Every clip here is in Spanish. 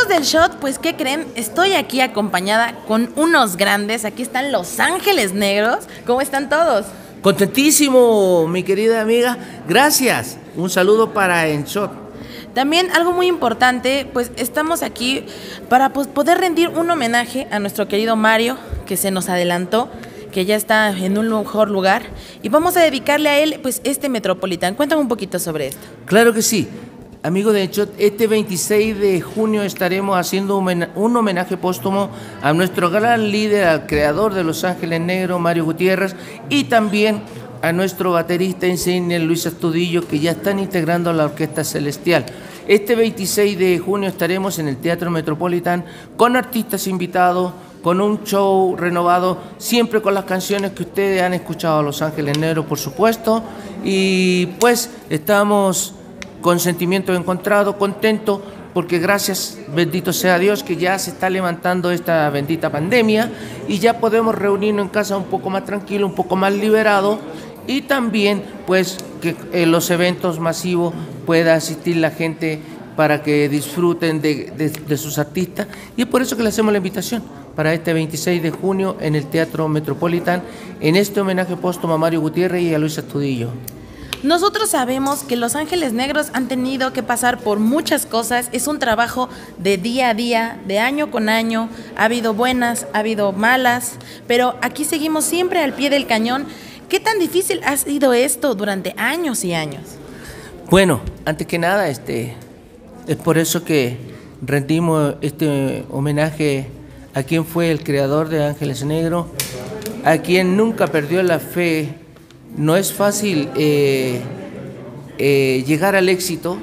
Amigos del Shot, pues ¿qué creen? Estoy aquí acompañada con unos grandes. Aquí están Los Ángeles Negros. ¿Cómo están todos? Contentísimo, mi querida amiga. Gracias. Un saludo para En Shot. También algo muy importante, pues estamos aquí para poder rendir un homenaje a nuestro querido Mario, que se nos adelantó, que ya está en un mejor lugar, y vamos a dedicarle a él pues este Metropolitan. Cuéntame un poquito sobre esto. Claro que sí. Amigo de En Shot, este 26 de junio estaremos haciendo un homenaje póstumo a nuestro gran líder, al creador de Los Ángeles Negros, Mario Gutiérrez, y también a nuestro baterista insignia, Luis Astudillo, que ya están integrando a la Orquesta Celestial. Este 26 de junio estaremos en el Teatro Metropolitan con artistas invitados, con un show renovado, siempre con las canciones que ustedes han escuchado a Los Ángeles Negros, por supuesto, y pues estamos con sentimientos encontrados, contentos, porque gracias, bendito sea Dios, que ya se está levantando esta bendita pandemia y ya podemos reunirnos en casa un poco más tranquilo, un poco más liberado, y también pues que en los eventos masivos pueda asistir la gente para que disfruten de sus artistas, y es por eso que le hacemos la invitación para este 26 de junio en el Teatro Metropolitan, en este homenaje póstumo a Mario Gutiérrez y a Luis Astudillo. Nosotros sabemos que Los Ángeles Negros han tenido que pasar por muchas cosas, es un trabajo de día a día, de año con año, ha habido buenas, ha habido malas, pero aquí seguimos siempre al pie del cañón. ¿Qué tan difícil ha sido esto durante años y años? Bueno, antes que nada, es por eso que rendimos este homenaje a quien fue el creador de Ángeles Negros, a quien nunca perdió la fe. No es fácil llegar al éxito,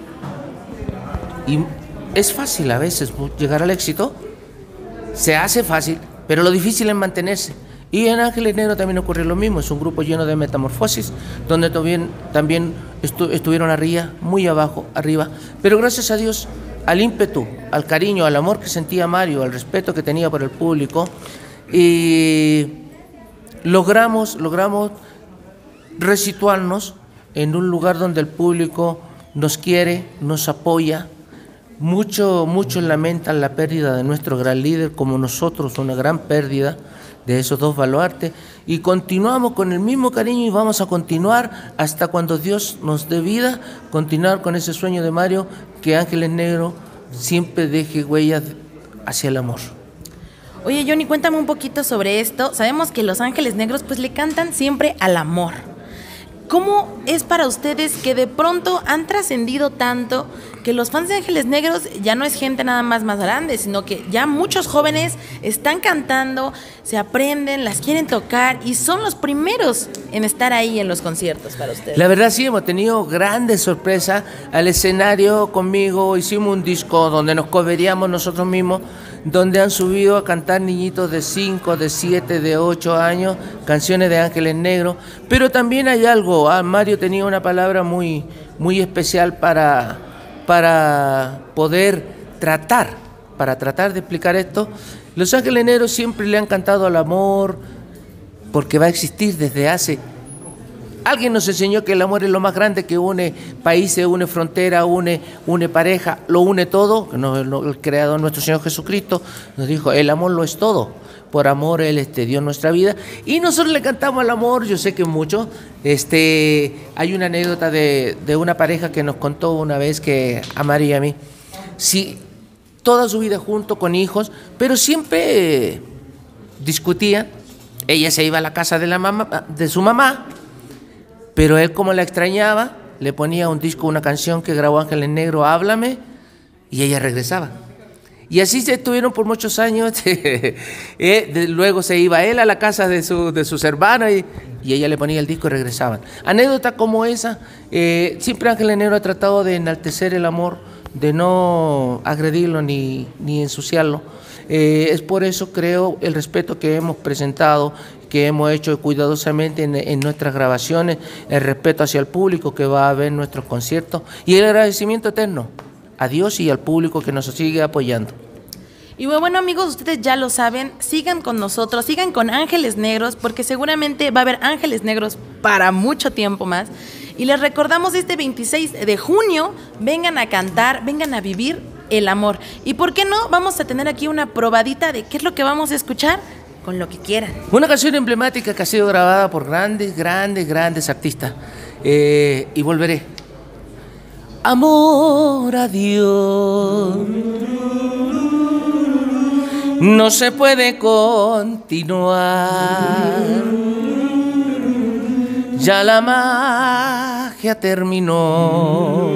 y es fácil a veces llegar al éxito, se hace fácil, pero lo difícil es mantenerse. Y en Ángeles Negros también ocurre lo mismo, es un grupo lleno de metamorfosis, donde también estuvieron arriba, muy abajo, arriba, pero gracias a Dios, al ímpetu, al cariño, al amor que sentía Mario, al respeto que tenía por el público, y logramos resituarnos en un lugar donde el público nos quiere, nos apoya. Muchos lamentan la pérdida de nuestro gran líder, como nosotros, una gran pérdida de esos dos baluartes, y continuamos con el mismo cariño y vamos a continuar hasta cuando Dios nos dé vida, continuar con ese sueño de Mario, que Ángeles Negros siempre deje huellas hacia el amor. Oye, Johnny, cuéntame un poquito sobre esto. Sabemos que Los Ángeles Negros pues le cantan siempre al amor. ¿Cómo es para ustedes que de pronto han trascendido tanto que los fans de Ángeles Negros ya no es gente nada más grande, sino que ya muchos jóvenes están cantando, se aprenden, las quieren tocar y son los primeros en estar ahí en los conciertos para ustedes? La verdad sí, hemos tenido grandes sorpresas. Al escenario conmigo hicimos un disco donde nos coveríamos nosotros mismos, donde han subido a cantar niñitos de 5, de 7, de 8 años, canciones de Ángeles Negros. Pero también hay algo, Mario tenía una palabra muy especial para poder tratar de explicar esto. Los Ángeles Negros siempre le han cantado al amor, porque va a existir desde hace... Alguien nos enseñó que el amor es lo más grande, que une países, une fronteras, une pareja, lo une todo. El creador, nuestro Señor Jesucristo, nos dijo, el amor lo es todo. Por amor Él dio nuestra vida. Y nosotros le cantamos al amor, yo sé que mucho. Hay una anécdota de una pareja que nos contó una vez, que a María y a mí, sí, toda su vida juntos con hijos, pero siempre discutían. Ella se iba a la casa de su mamá, pero él, como la extrañaba, le ponía un disco, una canción que grabó Ángeles Negros, Háblame, y ella regresaba. Y así se estuvieron por muchos años. Luego se iba él a la casa de sus hermanos y ella le ponía el disco y regresaban. Anécdota como esa. Siempre Ángeles Negros ha tratado de enaltecer el amor, de no agredirlo ni ensuciarlo. Es por eso, creo, el respeto que hemos presentado, que hemos hecho cuidadosamente en nuestras grabaciones, el respeto hacia el público que va a ver nuestros conciertos, y el agradecimiento eterno a Dios y al público que nos sigue apoyando. Y bueno, amigos, ustedes ya lo saben, sigan con nosotros, sigan con Ángeles Negros, porque seguramente va a haber Ángeles Negros para mucho tiempo más. Y les recordamos este 26 de junio, vengan a cantar, vengan a vivir el amor. ¿Y por qué no? Vamos a tener aquí una probadita de qué es lo que vamos a escuchar con lo que quieran. Una canción emblemática que ha sido grabada por grandes artistas. Y volveré. Amor a Dios, no se puede continuar. Ya la magia terminó.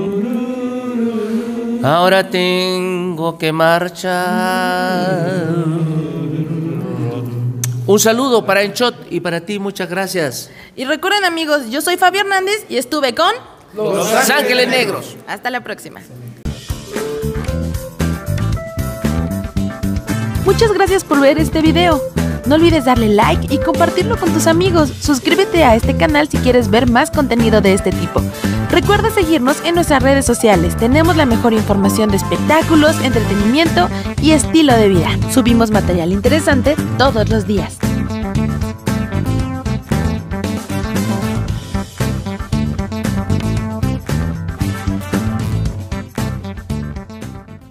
Ahora tengo que marchar. Un saludo para Enchot y para ti, muchas gracias. Y recuerden, amigos, yo soy Fabio Hernández y estuve con Los Ángeles Negros. Hasta la próxima. Muchas gracias por ver este video. No olvides darle like y compartirlo con tus amigos. Suscríbete a este canal si quieres ver más contenido de este tipo. Recuerda seguirnos en nuestras redes sociales. Tenemos la mejor información de espectáculos, entretenimiento y estilo de vida. Subimos material interesante todos los días.